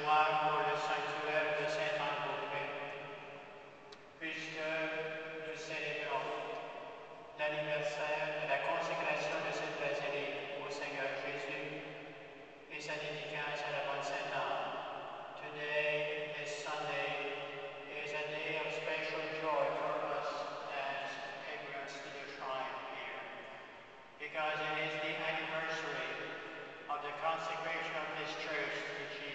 joie pour le sanctuaire de Saint-André, puisque nous célébrons l'anniversaire de la consécration de cette basilique au Seigneur Jésus et sa dédicace à la bonne Sainte Anne. Today, this Sunday, is a day of special joy for us as pilgrims to the shrine here, because it is the anniversary of the consecration of this church to Jesus.